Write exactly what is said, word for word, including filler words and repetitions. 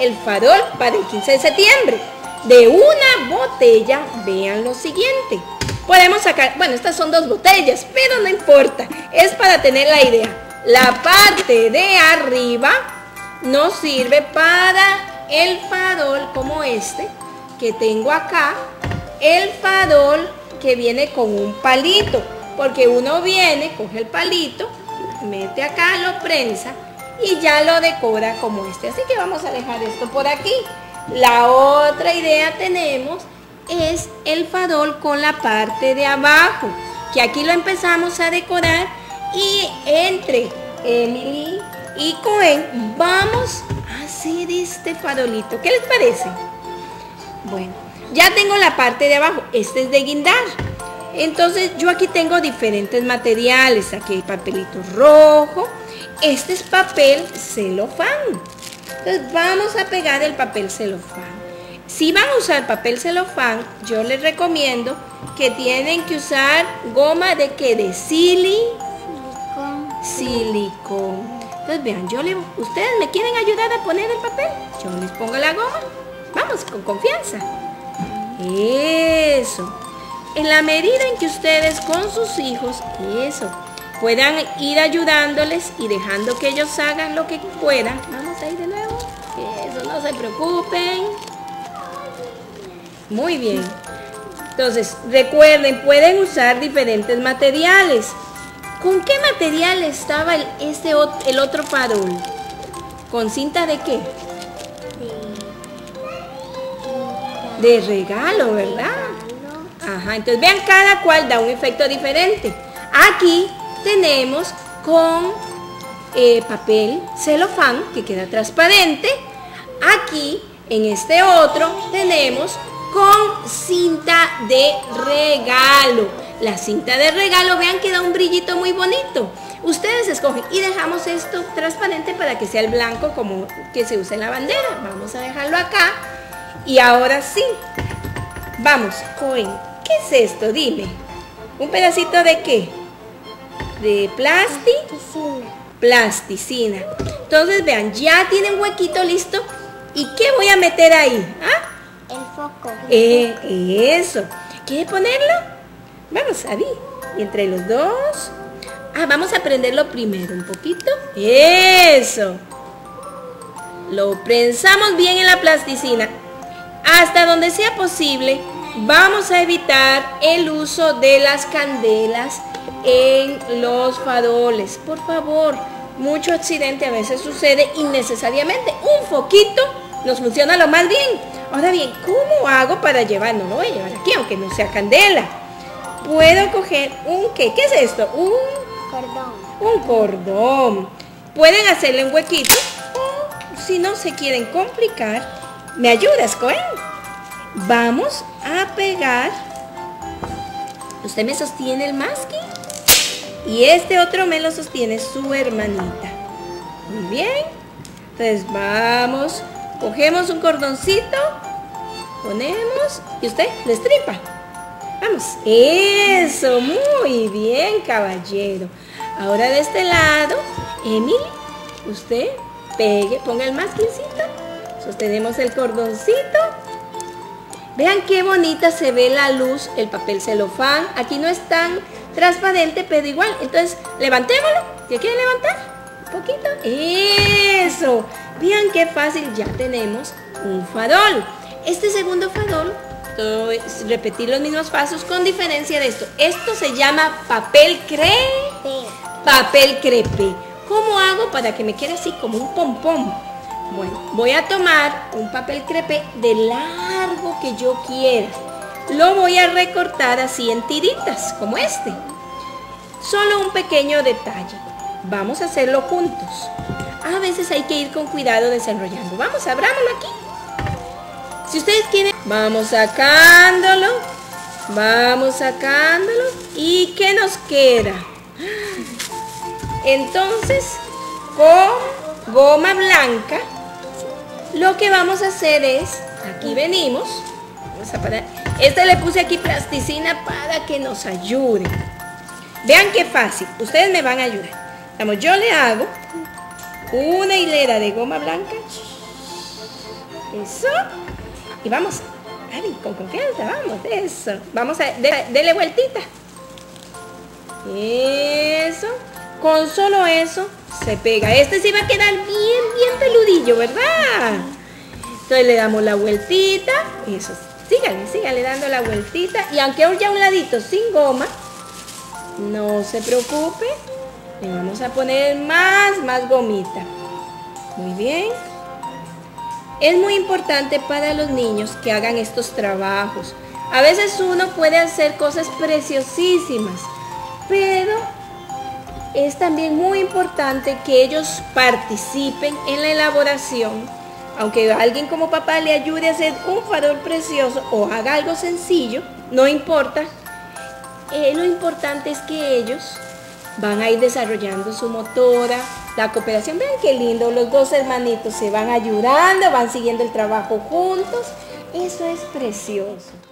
el farol para el quince de septiembre. De una botella, vean lo siguiente. Podemos sacar, bueno, estas son dos botellas, pero no importa. Es para tener la idea. La parte de arriba nos sirve para el farol como este que tengo acá. El farol que viene con un palito. Porque uno viene, coge el palito, mete acá, lo prensa y ya lo decora como este. Así que vamos a dejar esto por aquí. La otra idea tenemos es el farol con la parte de abajo, que aquí lo empezamos a decorar y entre Emily y Cohen vamos a hacer este farolito. ¿Qué les parece? Bueno, ya tengo la parte de abajo. Este es de guindar. Entonces yo aquí tengo diferentes materiales. Aquí hay papelito rojo. Este es papel celofán. Entonces vamos a pegar el papel celofán. Si van a usar papel celofán, yo les recomiendo que tienen que usar goma de ¿qué? De sili, silicón. Entonces vean, yo le, ustedes me quieren ayudar a poner el papel. Yo les pongo la goma. Vamos, con confianza. Eso. En la medida en que ustedes con sus hijos, eso, puedan ir ayudándoles y dejando que ellos hagan lo que puedan. Vamos ahí de nuevo. Eso, no se preocupen. Muy bien. Entonces, recuerden, pueden usar diferentes materiales. ¿Con qué material estaba el, este, el otro farol? ¿Con cinta de qué? De regalo, ¿verdad? Ajá, entonces vean, cada cual da un efecto diferente. Aquí tenemos con eh, papel celofán que queda transparente. Aquí, en este otro, tenemos con cinta de regalo. La cinta de regalo, vean que da un brillito muy bonito. Ustedes escogen y dejamos esto transparente para que sea el blanco como que se usa en la bandera. Vamos a dejarlo acá. Y ahora sí, vamos, Cohen, ¿qué es esto? Dime. ¿Un pedacito de qué? De plástico. Plasticina. Plasticina. Entonces vean, ya tienen huequito listo. ¿Y qué voy a meter ahí? ¿Ah? El foco. Eh, eso. ¿Quiere ponerlo? Vamos, Adi. Y entre los dos. Ah, vamos a prenderlo primero un poquito. Eso. Lo prensamos bien en la plasticina. Hasta donde sea posible, vamos a evitar el uso de las candelas en los faroles. Por favor, mucho accidente a veces sucede innecesariamente. Un foquito nos funciona lo más bien. Ahora bien, ¿cómo hago para llevar? No lo voy a llevar aquí, aunque no sea candela. Puedo coger un, ¿qué? ¿Qué es esto? Un cordón. Un cordón. Pueden hacerle un huequito o si no se quieren complicar, ¿me ayudas, Cohen? Vamos a pegar. Usted me sostiene el masking y este otro me lo sostiene su hermanita. Muy bien. Entonces vamos, cogemos un cordoncito, ponemos y usted le estripa. Vamos. Eso, muy bien, caballero. Ahora de este lado, Emily, usted pegue, ponga el masquincito, sostenemos el cordoncito. Vean qué bonita se ve la luz, el papel celofán. Aquí no es tan transparente, pero igual. Entonces, levantémoslo. ¿Qué quiere levantar? Un poquito. Eso. Vean qué fácil, ya tenemos un farol. Este segundo farol, todo es repetir los mismos pasos con diferencia de esto. Esto se llama papel crepé. Papel crepé. ¿Cómo hago para que me quede así como un pompón? Bueno, voy a tomar un papel crepé de largo que yo quiera. Lo voy a recortar así en tiritas, como este. Solo un pequeño detalle. Vamos a hacerlo juntos. A veces hay que ir con cuidado desenrollando. Vamos, abrámoslo aquí. Si ustedes quieren, vamos sacándolo. Vamos sacándolo. ¿Y qué nos queda? Entonces, con goma blanca, lo que vamos a hacer es, aquí venimos, vamos a parar. Este le puse aquí plasticina para que nos ayude. Vean qué fácil, ustedes me van a ayudar. Vamos, yo le hago una hilera de goma blanca Eso. Y vamos, Abby, con confianza, vamos, eso. Vamos a, de, dele vueltita. Eso. Con solo eso se pega. Este sí va a quedar bien, bien peludillo, ¿verdad? Entonces le damos la vueltita. Eso. Sígale, sígale dando la vueltita. Y aunque haya un ladito sin goma, no se preocupe. Le vamos a poner más, más gomita. Muy bien. Es muy importante para los niños que hagan estos trabajos. A veces uno puede hacer cosas preciosísimas, pero es también muy importante que ellos participen en la elaboración. Aunque alguien como papá le ayude a hacer un farol precioso o haga algo sencillo, no importa. Eh, lo importante es que ellos van a ir desarrollando su motora, la cooperación. Vean qué lindo, los dos hermanitos se van ayudando, van siguiendo el trabajo juntos. Eso es precioso.